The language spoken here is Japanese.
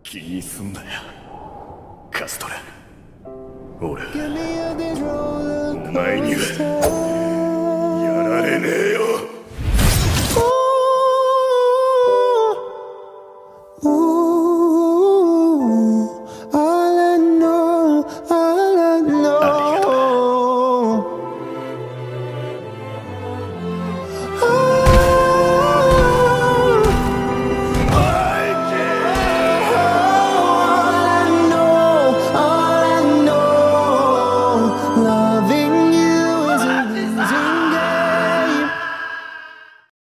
気にすんなよカストラ。俺お前にはやられねえよ。